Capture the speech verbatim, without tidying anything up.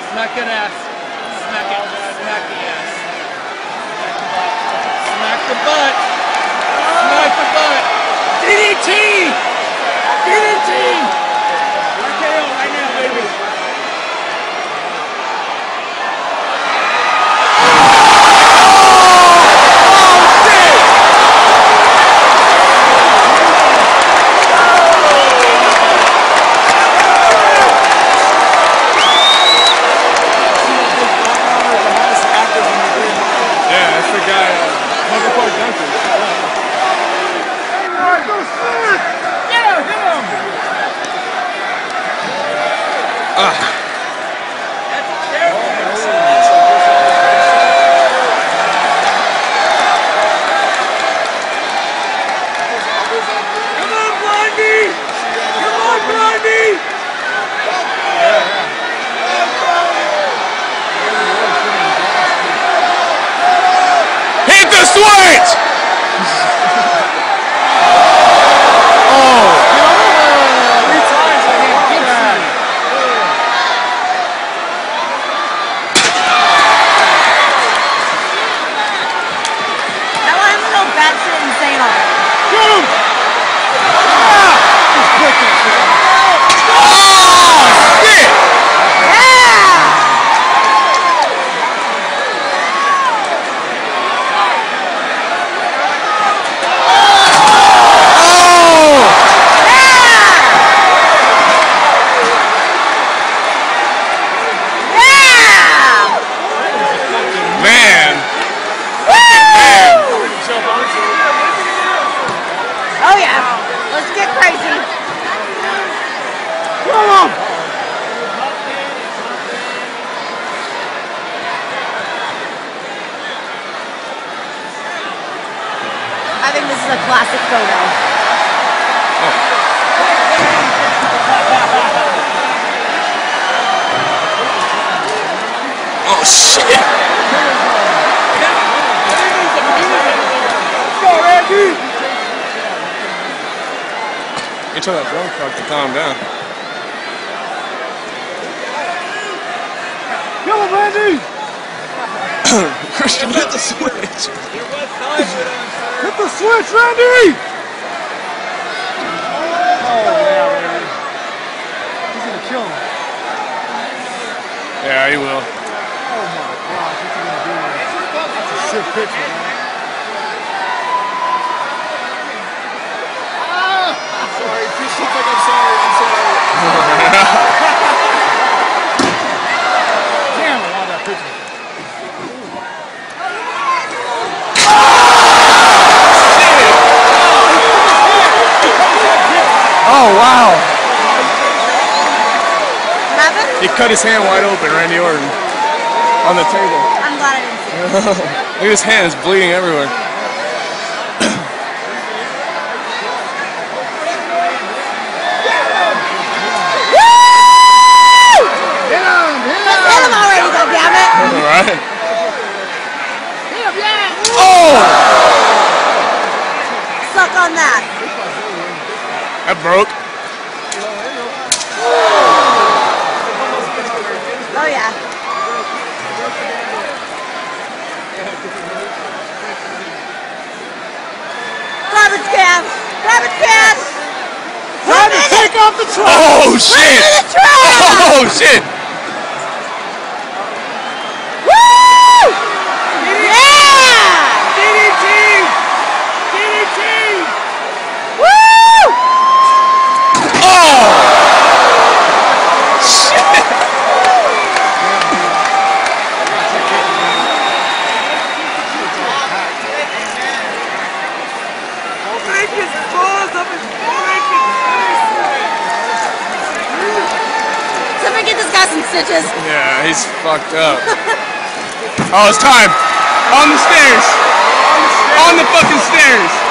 Smack that ass. Smack it. Smack the ass. Smack the butt. Smack the butt. D D T! D D T! R K O right now, baby. Switch! I think this is a classic photo. Oh, oh shit! Let's go, Randy! You tell that drunk fuck to calm down. Kill him, Randy! Christian, hit the switch! Hit the switch, Randy! Oh, yeah, Randy. He's gonna kill him. Yeah, he will. Oh my gosh, what's he gonna do? That's a sick picture, man. Ah! I'm sorry, please look like I'm sorry, I'm sorry. Damn, I love that picture. Oh, wow. What happened? He cut his hand wide open, Randy Orton, on the table. I'm glad I didn't see it. Look at his hand, it's bleeding everywhere. Woo! Hit him! Hit him! Hit him already, goddammit! All right. Hit him, yeah! Oh! Suck on that. That broke. Oh yeah. Garbage can! Garbage can! Time to take off the trash! Oh shit! Put it in the trash! Oh shit! Woo! Yeah! D D T! D D T! Woo! Oh! Shit! Break his balls up his breaking Somebody get this guy some stitches. Yeah, he's fucked up. Oh, it's time! On the stairs! On the fucking stairs!